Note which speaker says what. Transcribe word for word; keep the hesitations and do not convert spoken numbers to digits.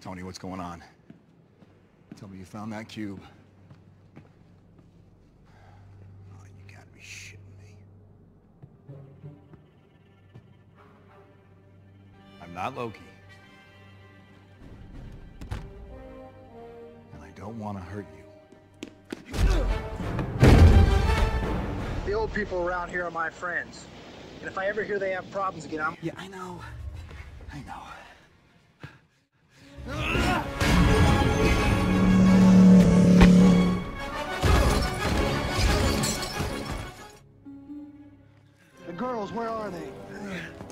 Speaker 1: Tony, what's going on? Tell me you found that cube. Oh, you gotta be shitting me. I'm not Loki. And I don't want to hurt you.
Speaker 2: The old people around here are my friends. And if I ever hear they have problems again, I'm...
Speaker 1: Yeah, I know. I know.
Speaker 2: The girls, where are they?